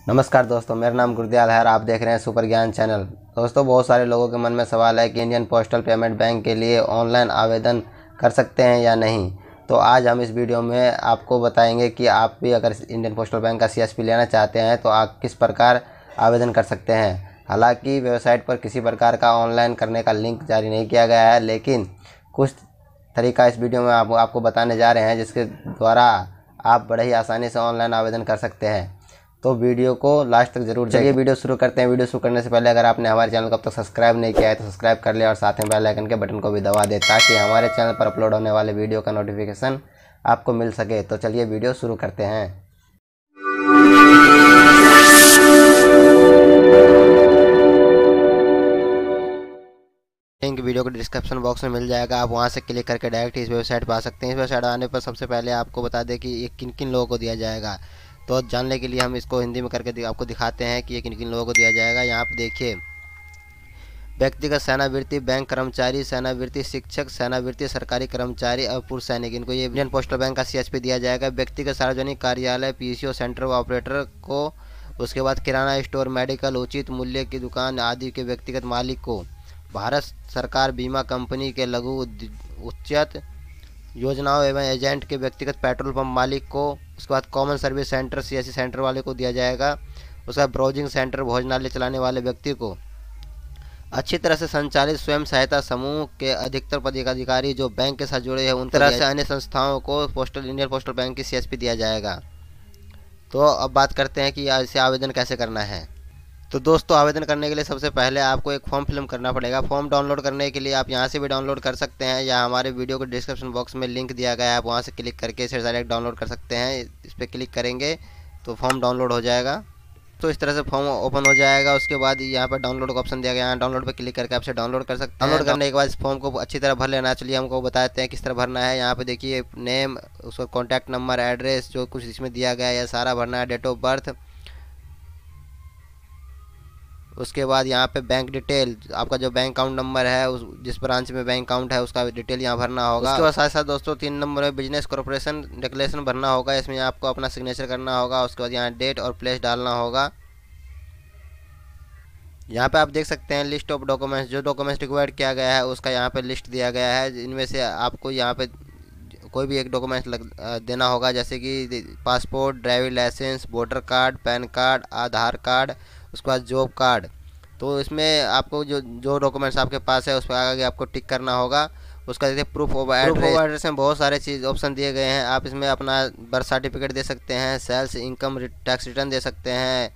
नमस्कार दोस्तों, मेरा नाम गुरदयाल है और आप देख रहे हैं सुपर ज्ञान चैनल। दोस्तों, बहुत सारे लोगों के मन में सवाल है कि इंडियन पोस्टल पेमेंट बैंक के लिए ऑनलाइन आवेदन कर सकते हैं या नहीं। तो आज हम इस वीडियो में आपको बताएंगे कि आप भी अगर इंडियन पोस्टल बैंक का सीएसपी लेना चाहते हैं तो आप किस प्रकार आवेदन कर सकते हैं। हालांकि वेबसाइट पर किसी प्रकार का ऑनलाइन करने का लिंक जारी नहीं किया गया है, लेकिन कुछ तरीका इस वीडियो में आपको बताने जा रहे हैं जिसके द्वारा आप बड़े ही आसानी से ऑनलाइन आवेदन कर सकते हैं। तो वीडियो को लास्ट तक जरूर देखिए। वीडियो शुरू करते हैं। वीडियो शुरू करने से पहले अगर आपने हमारे चैनल को अब तक सब्सक्राइब नहीं किया है तो सब्सक्राइब कर ले और साथ में बेल आइकन के बटन को भी दबा दें ताकि हमारे चैनल पर अपलोड होने वाले वीडियो का नोटिफिकेशन आपको मिल सके। तो चलिए वीडियो शुरू करते हैं। लिंक वीडियो को डिस्क्रिप्शन बॉक्स में मिल जाएगा, आप वहां से क्लिक करके डायरेक्ट इस वेबसाइट पर आ सकते हैं। इस वेबसाइट आने पर सबसे पहले आपको बता दें कि ये किन किन लोगों को दिया जाएगा। तो जानने के लिए हम इसको हिंदी में करके आपको दिखाते हैं कि ये किन किन लोगों को दिया जाएगा। यहाँ पे देखिए, व्यक्तिगत सेवानिवृत्ति, बैंक कर्मचारी, सेवानिवृत्ति शिक्षक, सेवानिवृत्ति सरकारी कर्मचारी और पूर्व सैनिक, इनको ये इंडियन पोस्टल बैंक का सीएसपी दिया जाएगा। व्यक्तिगत सार्वजनिक कार्यालय, पीसीओ सेंटर ऑपरेटर को, उसके बाद किराना स्टोर, मेडिकल, उचित मूल्य की दुकान आदि के व्यक्तिगत मालिक को, भारत सरकार बीमा कंपनी के लघु उच्चत योजनाओं एवं एजेंट के व्यक्तिगत पेट्रोल पंप मालिक को, उसके बाद common service centre CSC centre वाले को दिया जाएगा। उसके बाद ब्राउजिंग सेंटर भोजनालय चलाने वाले व्यक्ति को, अच्छी तरह से संचालित स्वयं सहायता समूह के अधिकतर पदाधिकारी जो बैंक के साथ जुड़े हैं उन तरह से अन्य संस्थाओं को इंडियन पोस्टल बैंक की सीएसपी दिया जाएगा। तो अब बात करते हैं कि इसे आवेदन कैसे करना है। तो दोस्तों, आवेदन करने के लिए सबसे पहले आपको एक फॉर्म फिल करना पड़ेगा। फॉर्म डाउनलोड करने के लिए आप यहां से भी डाउनलोड कर सकते हैं या हमारे वीडियो को डिस्क्रिप्शन बॉक्स में लिंक दिया गया है, आप वहां से क्लिक करके इसे डायरेक्ट डाउनलोड कर सकते हैं। इस पर क्लिक करेंगे तो फॉर्म डाउनलोड हो जाएगा। तो इस तरह से फॉर्म ओपन हो जाएगा। उसके बाद यहाँ पर डाउनलोड का ऑप्शन दिया गया है, डाउनलोड पर क्लिक करके आप इसे डाउनलोड कर सकते हैं। डाउनलोड करने के बाद इस फॉर्म को अच्छी तरह भर लेना। चलिए हमको बताते हैं किस तरह भरना है। यहाँ पे देखिए, नेम, उसका कॉन्टैक्ट नंबर, एड्रेस जो कुछ इसमें दिया गया है यह सारा भरना है। डेट ऑफ बर्थ, उसके बाद यहाँ पे बैंक डिटेल, आपका जो बैंक अकाउंट नंबर है, उस जिस ब्रांच में बैंक अकाउंट है उसका डिटेल यहाँ भरना होगा। उसके बाद साथ साथ दोस्तों 3 नंबर में बिजनेस कॉर्पोरेशन डिक्लेरेशन भरना होगा, इसमें आपको अपना सिग्नेचर करना होगा। उसके बाद यहाँ डेट और प्लेस डालना होगा। यहाँ पे आप देख सकते हैं लिस्ट ऑफ डॉक्यूमेंट्स, जो डॉक्यूमेंट्स रिक्वायर्ड किया गया है उसका यहाँ पे लिस्ट दिया गया है। इनमें से आपको यहाँ पे कोई भी एक डॉक्यूमेंट्स देना होगा, जैसे कि passport, driving licence, voter card, PAN card, Aadhaar card, उसके बाद जॉब कार्ड। तो इसमें आपको जो डॉक्यूमेंट्स आपके पास है उस पर आगे आपको टिक करना होगा। उसका देखिए प्रूफ ऑफ एड्रेस में बहुत सारे चीज़ ऑप्शन दिए गए हैं। आप इसमें अपना बर्थ सर्टिफिकेट दे सकते हैं, सेल्स इनकम टैक्स रिटर्न दे सकते हैं,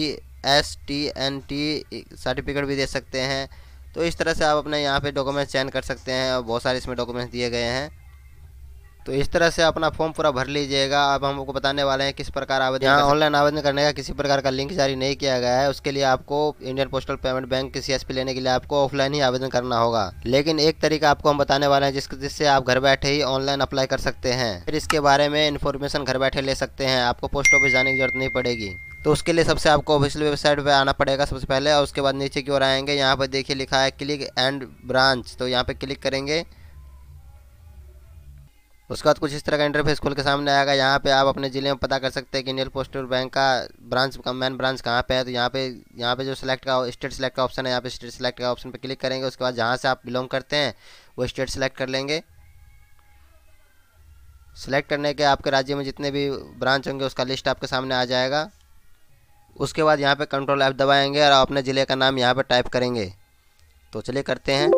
CSTNT सर्टिफिकेट भी दे सकते हैं। तो इस तरह से आप अपने यहाँ पे डॉक्यूमेंट्स चयन कर सकते हैं और बहुत सारे इसमें डॉक्यूमेंट्स दिए गए हैं। तो इस तरह से अपना फॉर्म पूरा भर लीजिएगा। अब हम आपको बताने वाले हैं किस प्रकार आवेदन। यहाँ ऑनलाइन आवेदन करने का किसी प्रकार का लिंक जारी नहीं किया गया है। उसके लिए आपको इंडियन पोस्टल पेमेंट बैंक के सीएसपी लेने के लिए आपको ऑफलाइन ही आवेदन करना होगा। लेकिन एक तरीका आपको हम बताने वाले हैं जिससे आप घर बैठे ही ऑनलाइन अप्लाई कर सकते हैं। फिर इसके बारे में इन्फॉर्मेशन घर बैठे ले सकते हैं, आपको पोस्ट ऑफिस जाने की जरूरत नहीं पड़ेगी। तो उसके लिए सबसे आपको ऑफिशियल वेबसाइट पे आना पड़ेगा सबसे पहले, और उसके बाद नीचे की ओर आएंगे। यहाँ पर देखिए लिखा है क्लिक एंड ब्रांच, तो यहाँ पे क्लिक करेंगे। उसके बाद कुछ इस तरह का इंटरफेस खुल के सामने आएगा। यहाँ पे आप अपने ज़िले में पता कर सकते हैं कि इंडियन पोस्टल बैंक का मेन ब्रांच कहाँ पे है। तो यहाँ पे जो स्टेट सेलेक्ट का ऑप्शन है, यहाँ पे स्टेट सेलेक्ट का ऑप्शन पे क्लिक करेंगे। उसके बाद जहाँ से आप बिलोंग करते हैं वो स्टेट सेलेक्ट कर लेंगे। सेलेक्ट करने के आपके राज्य में जितने भी ब्रांच होंगे उसका लिस्ट आपके सामने आ जाएगा। उसके बाद यहाँ पे कंट्रोल F दबाएंगे और अपने ज़िले का नाम यहाँ पे टाइप करेंगे। तो चलिए करते हैं।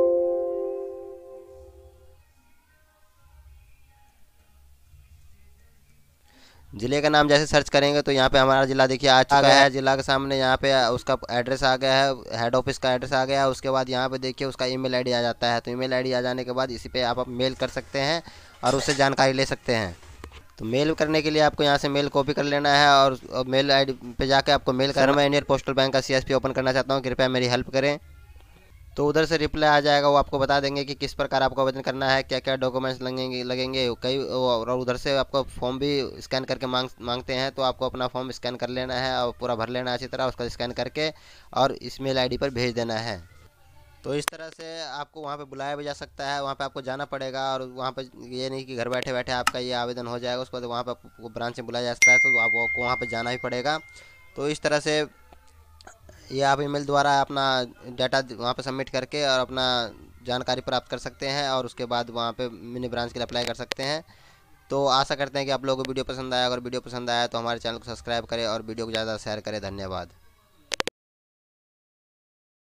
ज़िले का नाम जैसे सर्च करेंगे तो यहाँ पे हमारा ज़िला देखिए आ चुका है। ज़िला के सामने यहाँ पे उसका एड्रेस आ गया है, हेड ऑफिस का एड्रेस आ गया है। उसके बाद यहाँ पे देखिए उसका ईमेल आईडी आ जाता है। तो ईमेल आईडी आ जाने के बाद इसी पे आप मेल कर सकते हैं और उससे जानकारी ले सकते हैं। तो मेल करने के लिए आपको यहाँ से मेल कॉपी कर लेना है और मेल आईडी पे जाके आपको मेल करना। मैं इंडियन पोस्टल बैंक का सीएसपी ओपन करना चाहता हूँ, कृपया मेरी हेल्प करें। तो उधर से रिप्लाई आ जाएगा, वो आपको बता देंगे कि किस प्रकार आपको आवेदन करना है, क्या क्या डॉक्यूमेंट्स लगेंगे कई, और उधर से आपको फॉर्म भी स्कैन करके मांगते हैं। तो आपको अपना फॉर्म स्कैन कर लेना है और पूरा भर लेना है अच्छी तरह, उसका स्कैन करके और इस मेल आईडी पर भेज देना है। तो इस तरह से आपको वहाँ पे बुलाया भी जा सकता है, वहाँ पे आपको जाना पड़ेगा। और वहाँ पे ये नहीं कि घर बैठे बैठे आपका ये आवेदन हो जाएगा, उसके बाद वहाँ पे आपको ब्रांच में बुलाया जा सकता है तो आपको वहाँ पे जाना ही पड़ेगा। तो इस तरह से ये आप ईमेल द्वारा अपना डाटा वहाँ पर सबमिट करके और अपना जानकारी प्राप्त कर सकते हैं, और उसके बाद वहाँ पे मिनी ब्रांच के लिए अप्लाई कर सकते हैं। तो आशा करते हैं कि आप लोगों को वीडियो पसंद आया। अगर वीडियो पसंद आया तो हमारे चैनल को सब्सक्राइब करें और वीडियो को ज़्यादा शेयर करें। धन्यवाद।